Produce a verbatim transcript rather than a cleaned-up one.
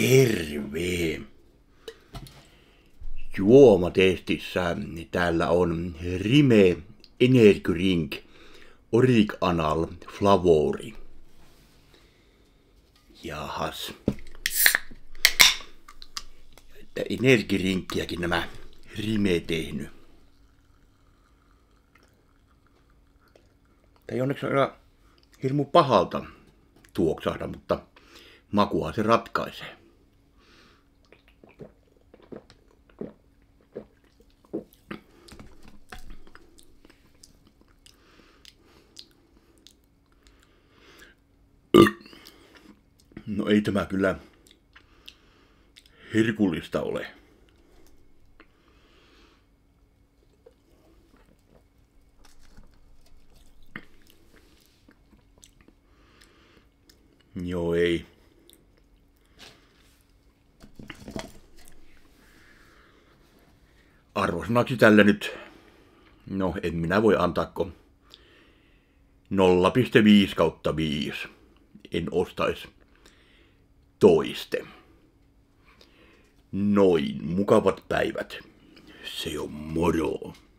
Terve! Juomatestissä täällä on Rime Energy Drink Original Flavori. Jahas. Että Energy Drinkkiäkin nämä Rime tehnyt. Ei onneksi ole hirmu pahalta tuoksahda, mutta makua se ratkaisee. No ei tämä kyllä herkullista ole. Joo ei. Arvosanaksi tällä nyt, no en minä voi antaako nolla pilkku viisi kautta viisi. En ostais toiste. Noin, mukavat päivät. Se on moro.